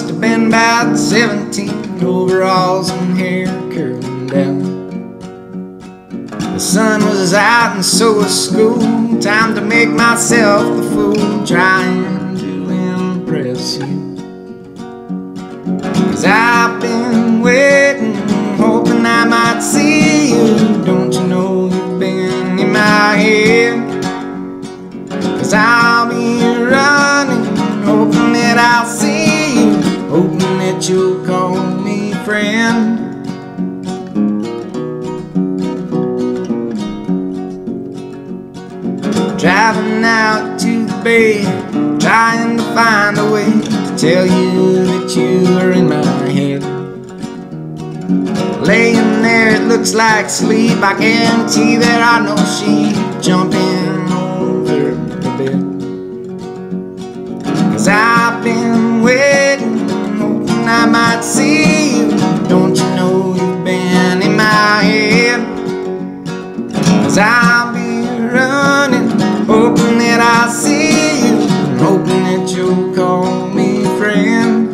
must have been about 17, overalls and hair curling down. The sun was out and so was school, time to make myself the fool, trying to impress you. 'Cause I've been waiting, hoping I might see you. Don't you know you've been in my head? 'Cause I'll be running, hoping that I'll see you, hoping that you'll call me friend. Driving out to the bay, trying to find a way to tell you that you are in my head. Laying there, it looks like sleep, I guarantee there are no sheep jumping over the bed. 'Cause I've been waiting, hoping I might see you. Don't you know you've been in my head? 'Cause I'll be running, hoping that I'll see you, hoping that you'll call me friend.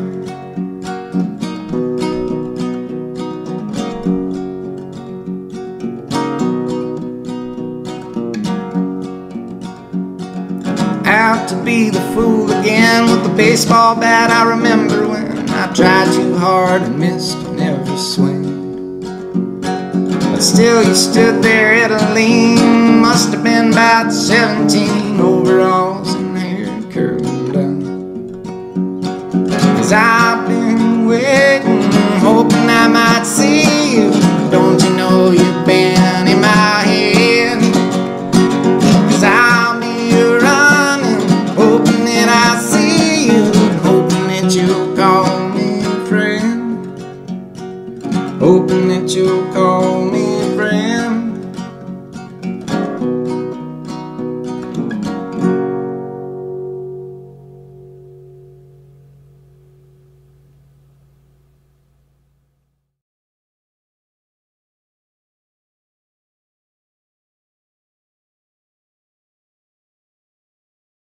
Out to be the fool again with the baseball bat. I remember when I tried too hard and missed on every swing. But still you stood there at a lean, must have been about 17, overalls and hair curling down. 'Cause I've been waiting,